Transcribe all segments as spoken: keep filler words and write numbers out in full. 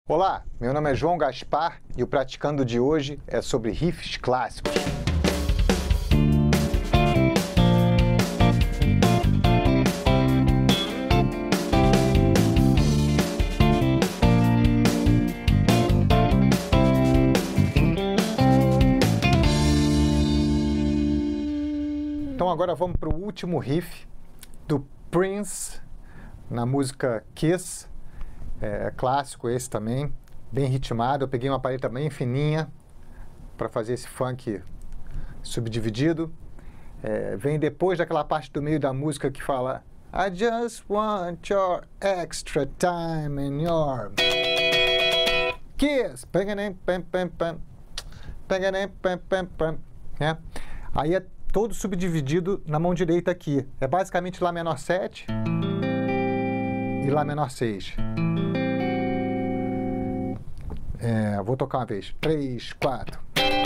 Olá, meu nome é João Gaspar e o Praticando de hoje é sobre riffs clássicos. Então agora vamos para o último riff do Prince na música Kiss. É clássico esse também, bem ritmado. Eu peguei uma palheta bem fininha para fazer esse funk subdividido. É, vem depois daquela parte do meio da música que fala I just want your extra time in your Kiss. É. Aí é todo subdividido na mão direita aqui. É basicamente Lá menor sete e Lá menor seis. É, vou tocar uma vez. Três, quatro.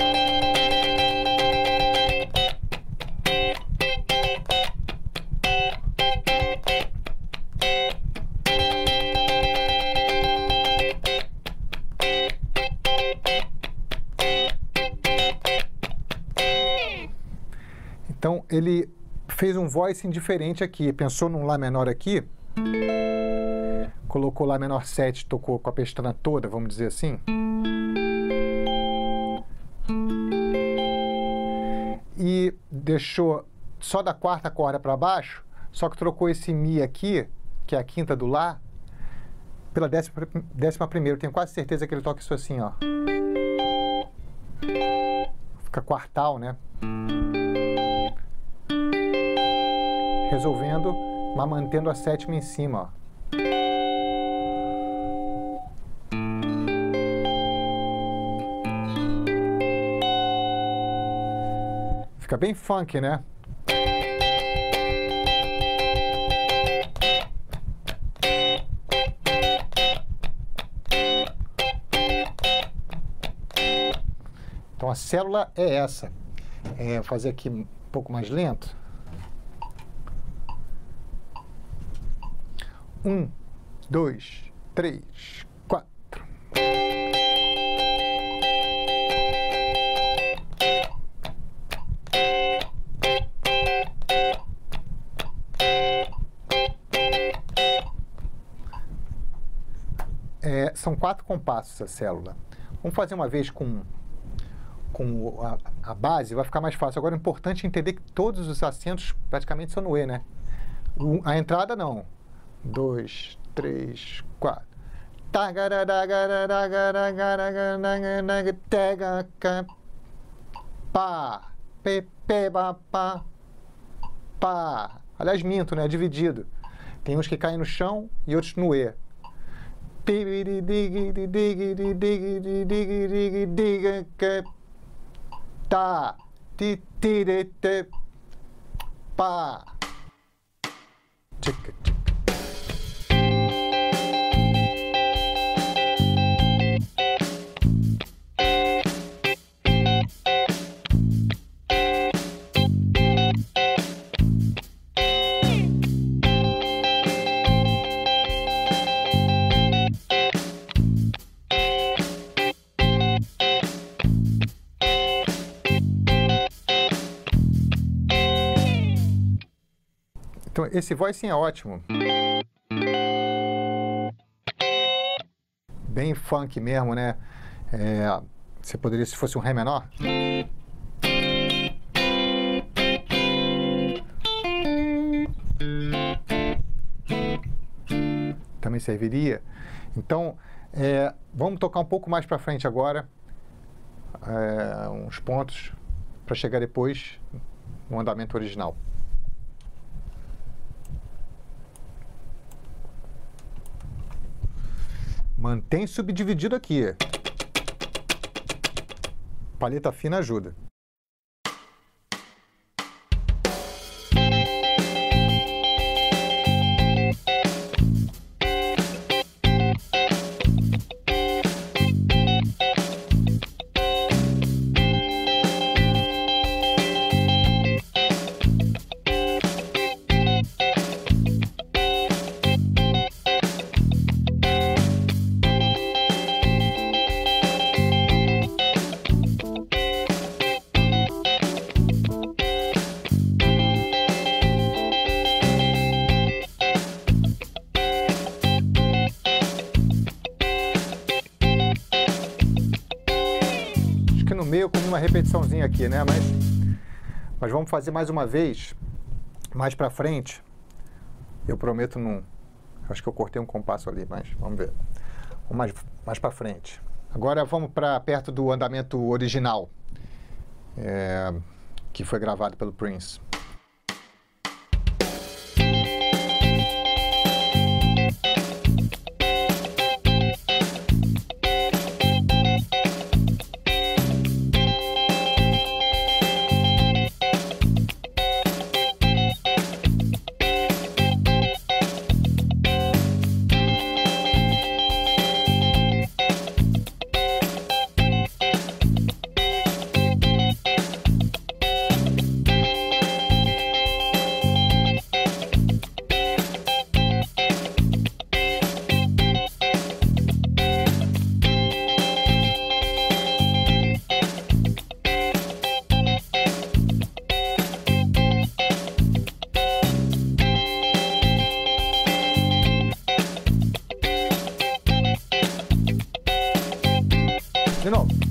Então ele fez um voicing diferente aqui. Pensou num Lá menor aqui. Colocou Lá menor sete, tocou com a pestana toda, vamos dizer assim. E deixou só da quarta corda para baixo, só que trocou esse Mi aqui, que é a quinta do Lá, pela décima, décima primeira. Eu tenho quase certeza que ele toca isso assim, ó. Fica quartal, né? Resolvendo, mas mantendo a sétima em cima, ó. Fica bem funk, né? Então a célula é essa. É, vou fazer aqui um pouco mais lento. Um, dois, três, quatro. É, são quatro compassos a célula. Vamos fazer uma vez com, com a, a base, vai ficar mais fácil. Agora é importante entender que todos os acentos praticamente são no E, né? O, a entrada não. Dois, três, quatro. Pá, pepe, pá, pá. Aliás, minto, né? Dividido. Tem uns que caem no chão e outros no E. Tá, ti, ti, te, pá. Tchica, tchica. Então, esse voicing é ótimo. Bem funk mesmo, né? É, você poderia, se fosse um Ré menor. Também serviria. Então, é, vamos tocar um pouco mais para frente agora. É, uns pontos para chegar depois no andamento original. Mantém subdividido aqui. Palheta fina ajuda. meio como uma repetiçãozinha aqui, né? Mas, mas vamos fazer mais uma vez, mais pra frente. Eu prometo não... Acho que eu cortei um compasso ali, mas vamos ver. Vamos mais, mais pra frente. Agora vamos para perto do andamento original, é, que foi gravado pelo Prince. De novo.